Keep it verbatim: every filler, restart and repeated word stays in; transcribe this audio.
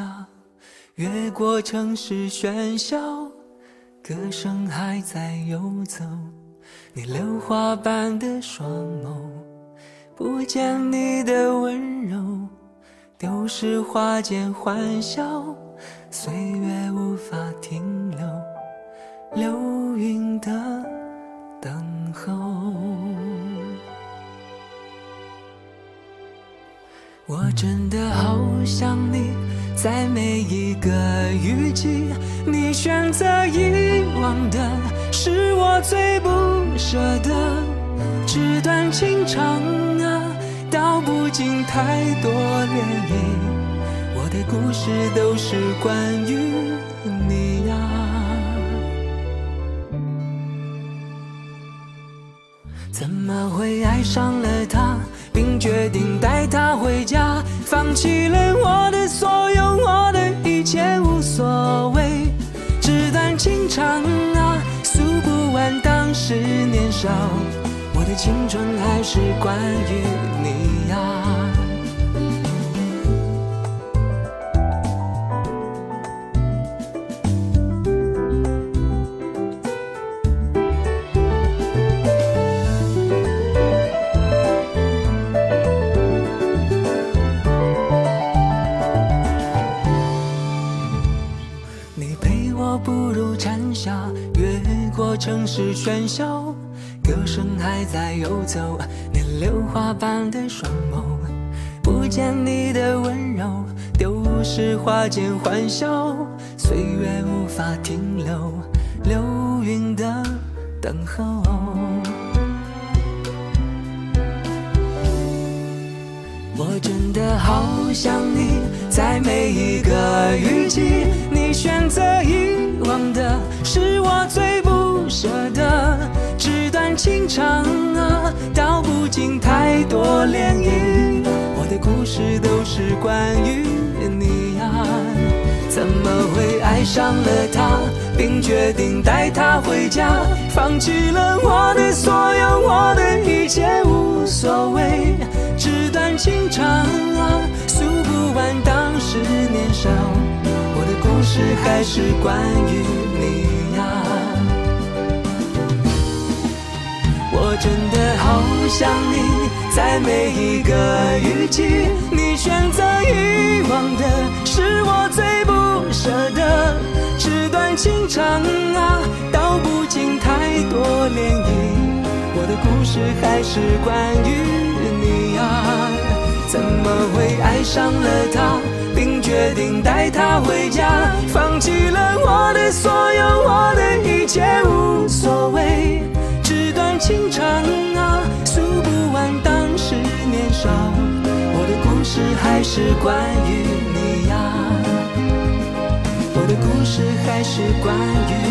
下，越过城市喧嚣，歌声还在游走。你榴花般的双眸，不见你的温柔，丢失花间欢笑，岁月无法停留，流云的等候。我真的好想你，在每一个雨季，你选择遗忘的是我最不舍的。纸短情长啊，道不尽太多涟漪，我的故事都是关于你呀。怎么会爱上了他，并决定带他回家，放弃了我的所有，我的一切无所谓。纸短情长啊，诉不完当时年少，我的青春还是关于你呀。城市喧嚣，歌声还在游走，你榴花般的双眸，不见你的温柔，丢失花间欢笑，岁月无法停留，流云的等候。我真的好想你，在每一个雨季，你选择遗忘的是我最不舍的。纸短情长啊，道不尽太多涟漪，我的故事都是关于你呀。怎么会爱上了他，并决定带他回家，放弃了我的所有，我的一切无所谓。纸短情长啊，诉不完当时年少，我的故事还是关于你呀。我真的好想你，在每一个雨季，你选择遗忘的是我最不舍的。纸短情长啊，道不尽太多涟漪，我的故事还是关于你呀。怎么会爱上了他，并决定带他回家，放弃了我的所有，我的一切无所谓。纸短情长啊，诉不完当时年少，我的故事还是关于你呀，我的故事还是关于